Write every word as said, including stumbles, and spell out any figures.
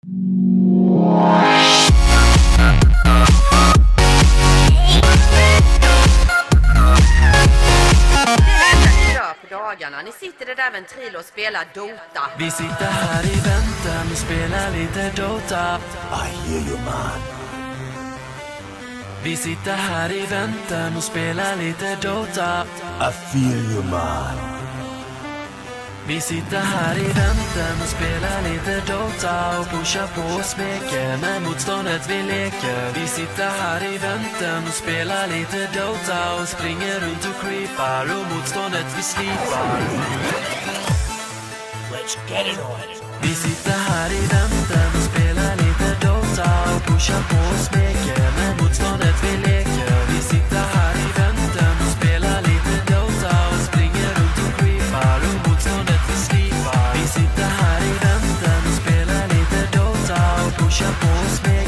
Ni sitter det där ventrilo och spelar Dota. Vi sitter här i väntan och spelar lite Dota. I hear you, man. Vi sitter här i väntan och spelar lite Dota. I feel you, man. Vi sitter här i väntan och spelar lite Dota och pushar på och smeker med motståndet vi leker. Vi sitter här i väntan och spelar lite Dota och springer runt och creepar och motståndet vi slipar. Let's get it on. Vi sitter här i väntan och spelar lite Dota och pushar på och smeker med motståndet vi leker. Vi sitter här i väntan och spelar lite Dota och springer runt och creepar och motståndet vi slipar. Vi sitter här i väntan och spelar lite Dota och pushar på och smeker